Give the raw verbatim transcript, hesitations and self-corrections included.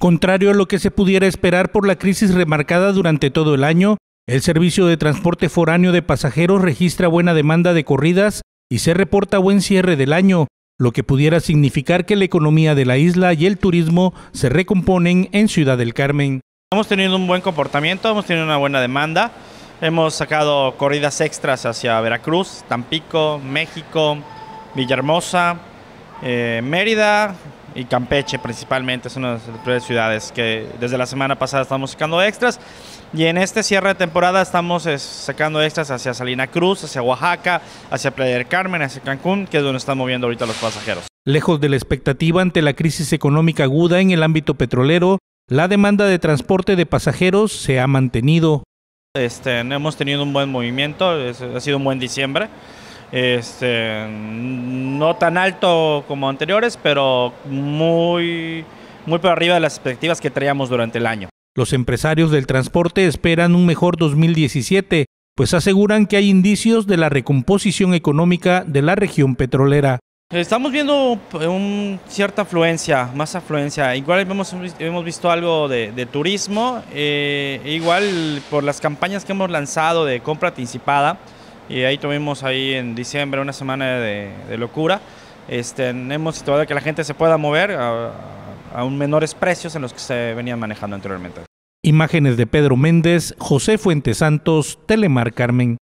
Contrario a lo que se pudiera esperar por la crisis remarcada durante todo el año, el servicio de transporte foráneo de pasajeros registra buena demanda de corridas y se reporta buen cierre del año, lo que pudiera significar que la economía de la isla y el turismo se recomponen en Ciudad del Carmen. Hemos tenido un buen comportamiento, hemos tenido una buena demanda, hemos sacado corridas extras hacia Veracruz, Tampico, México, Villahermosa, eh, Mérida y Campeche principalmente, son las tres ciudades que desde la semana pasada estamos sacando extras, y en este cierre de temporada estamos eh, sacando extras hacia Salina Cruz, hacia Oaxaca, hacia Playa del Carmen, hacia Cancún, que es donde están moviendo ahorita los pasajeros. Lejos de la expectativa ante la crisis económica aguda en el ámbito petrolero, la demanda de transporte de pasajeros se ha mantenido. Este, hemos tenido un buen movimiento, es, ha sido un buen diciembre. Este, no tan alto como anteriores, pero muy, muy por arriba de las expectativas que traíamos durante el año. Los empresarios del transporte esperan un mejor dos mil diecisiete, pues aseguran que hay indicios de la recomposición económica de la región petrolera. Estamos viendo un, cierta afluencia, más afluencia. Igual hemos, hemos visto algo de, de turismo, eh, igual por las campañas que hemos lanzado de compra anticipada. Y ahí tuvimos ahí en diciembre una semana de, de locura. Este, hemos situado que la gente se pueda mover a, a un menores precios en los que se venían manejando anteriormente. Imágenes de Pedro Méndez, José Fuentes Santos, Telemar Carmen.